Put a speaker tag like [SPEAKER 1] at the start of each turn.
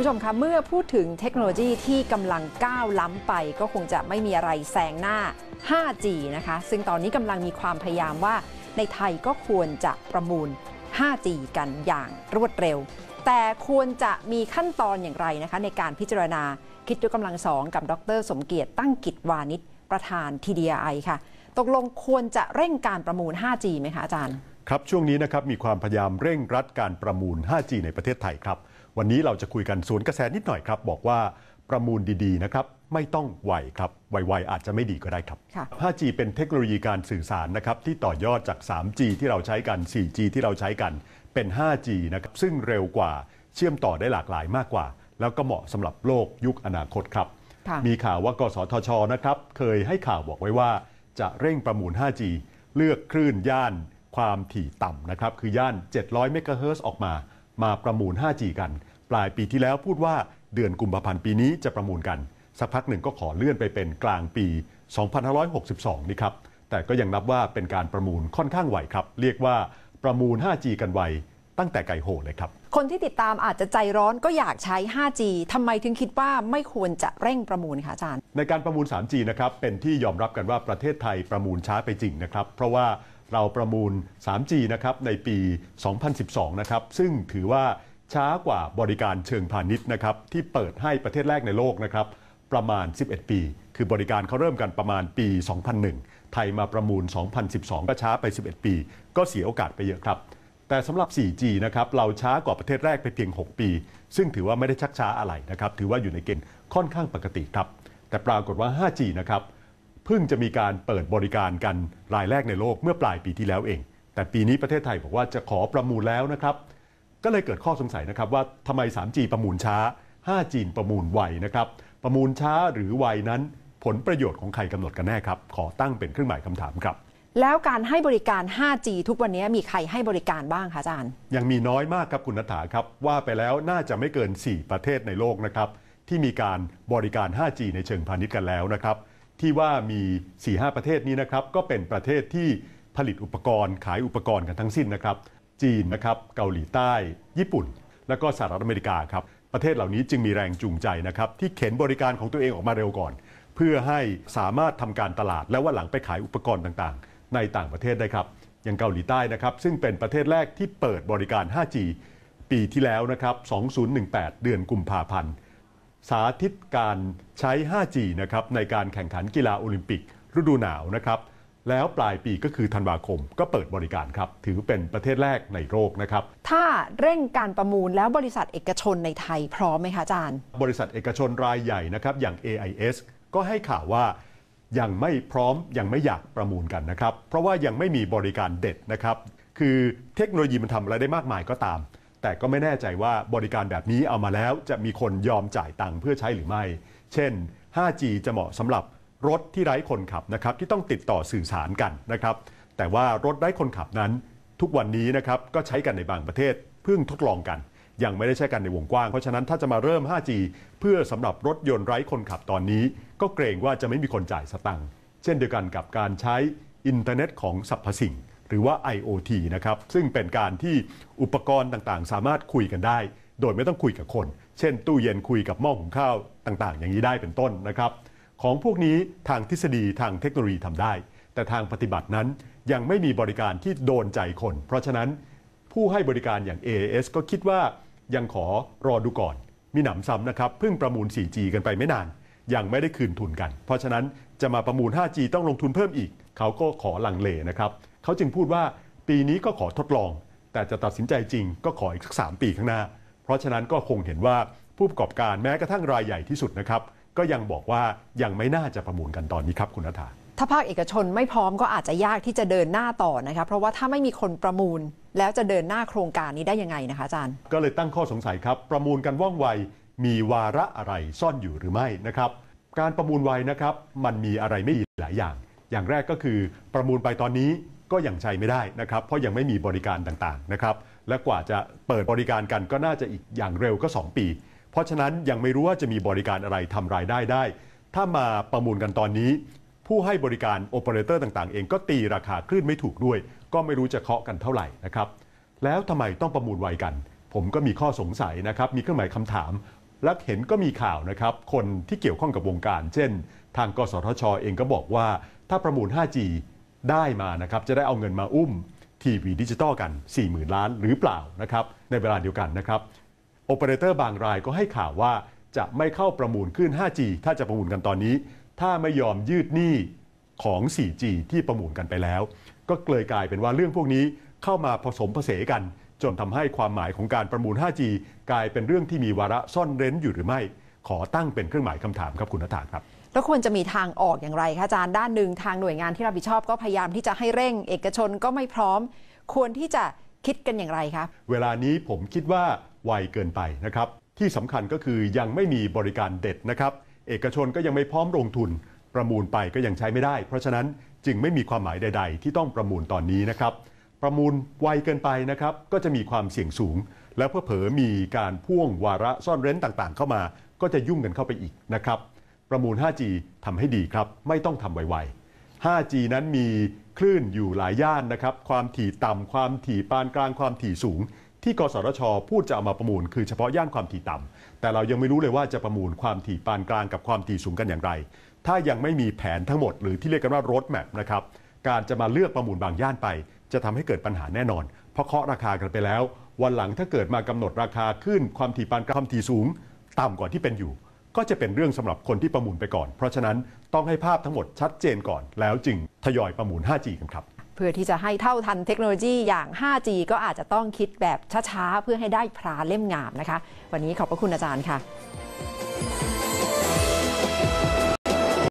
[SPEAKER 1] ผู้ชมคะเมื่อพูดถึงเทคโนโลยีที่กำลังก้าวล้ำไปก็คงจะไม่มีอะไรแซงหน้า 5G นะคะซึ่งตอนนี้กำลังมีความพยายามว่าในไทยก็ควรจะประมูล 5G กันอย่างรวดเร็วแต่ควรจะมีขั้นตอนอย่างไรนะคะในการพิจารณาคิดยกกำลังสองกับดร.สมเกียรติตั้งกิจวานิชประธาน TDI ค่ะตกลงควรจะเร่งการประมูล 5G ไหมคะอาจารย์
[SPEAKER 2] ครับช่วงนี้นะครับมีความพยายามเร่งรัดการประมูล 5G ในประเทศไทยครับวันนี้เราจะคุยกันสวนกระแสนิดหน่อยครับบอกว่าประมูลดีๆนะครับไม่ต้องไวครับไวๆอาจจะไม่ดีก็ได้ครับ 5G เป็นเทคโนโลยีการสื่อสารนะครับที่ต่อยอดจาก 3G ที่เราใช้กัน 4G ที่เราใช้กันเป็น 5G นะครับซึ่งเร็วกว่าเชื่อมต่อได้หลากหลายมากกว่าแล้วก็เหมาะสำหรับโลกยุคอนาคตครับมีข่าวว่ากสทช.นะครับเคยให้ข่าวบอกไว้ว่าจะเร่งประมูล 5G เลือกคลื่นย่านความถี่ต่ำนะครับคือย่าน700เมกะเฮิรตซ์ออกมาประมูล 5G กันปลายปีที่แล้วพูดว่าเดือนกุมภาพันธ์ปีนี้จะประมูลกันสักพักหนึ่งก็ขอเลื่อนไปเป็นกลางปี 2562 นี่ครับแต่ก็ยังนับว่าเป็นการประมูลค่อนข้างไวครับเรียกว่าประมูล 5G กันไวตั้งแต่ไกลโหเลยครับ
[SPEAKER 1] คนที่ติดตามอาจจะใจร้อนก็อยากใช้ 5G ทำไมถึงคิดว่าไม่ควรจะเร่งประมูลคะอาจารย์
[SPEAKER 2] ในการประมูล 3G นะครับเป็นที่ยอมรับกันว่าประเทศไทยประมูลช้าไปจริงนะครับเพราะว่าเราประมูล 3G นะครับในปี 2012 นะครับซึ่งถือว่าช้ากว่าบริการเชิงพาณิชย์นะครับที่เปิดให้ประเทศแรกในโลกนะครับประมาณ 11 ปีคือบริการเขาเริ่มกันประมาณปี 2001 ไทยมาประมูล 2012 ก็ช้าไป 11 ปีก็เสียโอกาสไปเยอะครับแต่สำหรับ 4G นะครับเราช้ากว่าประเทศแรกไปเพียง 6 ปีซึ่งถือว่าไม่ได้ชักช้าอะไรนะครับถือว่าอยู่ในเกณฑ์ค่อนข้างปกติครับแต่ปรากฏว่า 5G นะครับเพิ่งจะมีการเปิดบริการกันรายแรกในโลกเมื่อปลายปีที่แล้วเองแต่ปีนี้ประเทศไทยบอกว่าจะขอประมูลแล้วนะครับก็เลยเกิดข้อสงสัยนะครับว่าทำไม 3G ประมูลช้า 5G ประมูลไวนะครับประมูลช้าหรือไวนั้นผลประโยชน์ของใครกำหนดกันแน่ครับขอตั้งเป็นเครื่องหมายคำถามครับ
[SPEAKER 1] แล้วการให้บริการ 5G ทุกวันนี้มีใครให้บริการบ้างคะอาจารย์
[SPEAKER 2] ยังมีน้อยมากครับคุณณฐาครับว่าไปแล้วน่าจะไม่เกิน4ประเทศในโลกนะครับที่มีการบริการ 5G ในเชิงพาณิชย์กันแล้วนะครับที่ว่ามี 4-5 ประเทศนี้นะครับก็เป็นประเทศที่ผลิตอุปกรณ์ขายอุปกรณ์กันทั้งสิ้นนะครับจีนนะครับเกาหลีใต้ญี่ปุ่นแล้วก็สหรัฐอเมริกาครับประเทศเหล่านี้จึงมีแรงจูงใจนะครับที่เข็นบริการของตัวเองออกมาเร็วก่อนเพื่อให้สามารถทำการตลาดและว่าหลังไปขายอุปกรณ์ต่างๆในต่างประเทศได้ครับอย่างเกาหลีใต้นะครับซึ่งเป็นประเทศแรกที่เปิดบริการ 5G ปีที่แล้วนะครับ2018 เดือนกุมภาพันธ์สาธิตการใช้ 5G นะครับในการแข่งขันกีฬาโอลิมปิกฤดูหนาวนะครับแล้วปลายปีก็คือธันวาคมก็เปิดบริการครับถือเป็นประเทศแรกในโลกนะครับ
[SPEAKER 1] ถ้าเร่งการประมูลแล้วบริษัทเอกชนในไทยพร้อมไหมคะอาจารย์
[SPEAKER 2] บริษัทเอกชนรายใหญ่นะครับอย่าง AIS ก็ให้ข่าวว่ายังไม่พร้อมยังไม่อยากประมูลกันนะครับเพราะว่ายังไม่มีบริการเด็ดนะครับคือเทคโนโลยีมันทำอะไรได้มากมายก็ตามแต่ก็ไม่แน่ใจว่าบริการแบบนี้เอามาแล้วจะมีคนยอมจ่ายตังค์เพื่อใช้หรือไม่เช่น 5G จะเหมาะสำหรับรถที่ไร้คนขับนะครับที่ต้องติดต่อสื่อสารกันนะครับแต่ว่ารถไร้คนขับนั้นทุกวันนี้นะครับก็ใช้กันในบางประเทศเพิ่งทดลองกันยังไม่ได้ใช้กันในวงกว้างเพราะฉะนั้นถ้าจะมาเริ่ม 5G เพื่อสำหรับรถยนต์ไร้คนขับตอนนี้ก็เกรงว่าจะไม่มีคนจ่ายสตังค์เช่นเดียวกันกับการใช้อินเทอร์เน็ตของสรรพสิ่งหรือว่า IoT นะครับซึ่งเป็นการที่อุปกรณ์ต่างๆสามารถคุยกันได้โดยไม่ต้องคุยกับคนเช่นตู้เย็นคุยกับหม้อหุงข้าวต่างๆอย่างนี้ได้เป็นต้นนะครับของพวกนี้ทางทฤษฎีทางเทคโนโลยีทำได้แต่ทางปฏิบัตินั้นยังไม่มีบริการที่โดนใจคนเพราะฉะนั้นผู้ให้บริการอย่าง AIS ก็คิดว่ายังขอรอดูก่อนมีหนำซ้ำนะครับเพิ่งประมูล 4G กันไปไม่นานยังไม่ได้คืนทุนกันเพราะฉะนั้นจะมาประมูล 5G ต้องลงทุนเพิ่มอีกเขาก็ขอลังเลนะครับเขาจึงพูดว่าปีนี้ก็ขอทดลองแต่จะตัดสินใจจริงก็ขออีกสัก3 ปีข้างหน้าเพราะฉะนั้นก็คงเห็นว่าผู้ประกอบการแม้กระทั่งรายใหญ่ที่สุดนะครับก็ยังบอกว่ายังไม่น่าจะประมูลกันตอนนี้ครับคุณณฐา
[SPEAKER 1] ถ้าภาคเอกชนไม่พร้อมก็อาจจะยากที่จะเดินหน้าต่อนะคะเพราะว่าถ้าไม่มีคนประมูลแล้วจะเดินหน้าโครงการนี้ได้ยังไงนะคะอาจารย์
[SPEAKER 2] ก็เลยตั้งข้อสงสัยครับประมูลกันว่องไวมีวาระอะไรซ่อนอยู่หรือไม่นะครับการประมูลไวนะครับมันมีอะไรไม่ดีหลายอย่างแรกก็คือประมูลไปตอนนี้ก็ยังใช้ไม่ได้นะครับเพราะยังไม่มีบริการต่างๆนะครับและกว่าจะเปิดบริการกันก็น่าจะอีกอย่างเร็วก็2 ปีเพราะฉะนั้นยังไม่รู้ว่าจะมีบริการอะไรทำรายได้ได้ถ้ามาประมูลกันตอนนี้ผู้ให้บริการโอเปอเรเตอร์ต่างๆเองก็ตีราคาคลื่นไม่ถูกด้วยก็ไม่รู้จะเคาะกันเท่าไหร่นะครับแล้วทำไมต้องประมูลไวกันผมก็มีข้อสงสัยนะครับมีเครื่องหมายคำถามและเห็นก็มีข่าวนะครับคนที่เกี่ยวข้องกับวงการ เช่นทางกสทช.เองก็บอกว่าถ้าประมูล 5G ได้มานะครับจะได้เอาเงินมาอุ้มทีวีดิจิตอลกัน 40,000 ล้านหรือเปล่านะครับในเวลาเดียวกันนะครับโอเปอเรเตอร์บางรายก็ให้ข่าวว่าจะไม่เข้าประมูลขึ้น 5G ถ้าจะประมูลกันตอนนี้ถ้าไม่ยอมยืดหนี้ของ 4G ที่ประมูลกันไปแล้วก็เลยกลายเป็นว่าเรื่องพวกนี้เข้ามาผสมผสานกันจนทำให้ความหมายของการประมูล 5G กลายเป็นเรื่องที่มีวาระซ่อนเร้นอยู่หรือไม่ขอตั้งเป็นเครื่องหมายคำถามครับคุณณฐาครับ
[SPEAKER 1] แล้วควรจะมีทางออกอย่างไรคะอาจารย์ด้านหนึ่งทางหน่วยงานที่รับผิดชอบก็พยายามที่จะให้เร่งเอกชนก็ไม่พร้อมควรที่จะคิดกันอย่างไรครับ
[SPEAKER 2] เวลานี้ผมคิดว่าไวเกินไปนะครับที่สำคัญก็คือยังไม่มีบริการเด็ดนะครับเอกชนก็ยังไม่พร้อมลงทุนประมูลไปก็ยังใช้ไม่ได้เพราะฉะนั้นจึงไม่มีความหมายใดๆที่ต้องประมูลตอนนี้นะครับประมูลไวเกินไปนะครับก็จะมีความเสี่ยงสูงแล้วเผลอๆมีการพ่วงวาระซ่อนเร้นต่างๆเข้ามาก็จะยุ่งกันเข้าไปอีกนะครับประมูล 5G ทำให้ดีครับไม่ต้องทำไวๆ 5G นั้นมีคลื่นอยู่หลายย่านนะครับความถี่ต่ำความถี่ปานกลางความถี่สูงที่กสทช.พูดจะเอามาประมูลคือเฉพาะย่านความถี่ต่ำแต่เรายังไม่รู้เลยว่าจะประมูลความถี่ปานกลางกับความถี่สูงกันอย่างไรถ้ายังไม่มีแผนทั้งหมดหรือที่เรียกกันว่า road map นะครับการจะมาเลือกประมูลบางย่านไปจะทำให้เกิดปัญหาแน่นอนเพราะเคาะราคากันไปแล้ววันหลังถ้าเกิดมากำหนดราคาขึ้นความถี่ปานกลางความถี่สูงต่ำกว่าที่เป็นอยู่ก็จะเป็นเรื่องสำหรับคนที่ประมูลไปก่อนเพราะฉะนั้นต้องให้ภาพทั้งหมดชัดเจนก่อนแล้วจึงทยอยประมูล 5G กันครับ
[SPEAKER 1] เพื่อที่จะให้เท่าทันเทคโนโลยีอย่าง 5G ก็อาจจะต้องคิดแบบช้าๆเพื่อให้ได้พลาเล่มงามนะคะวันนี้ขอบพระคุณอาจารย์ค่ะ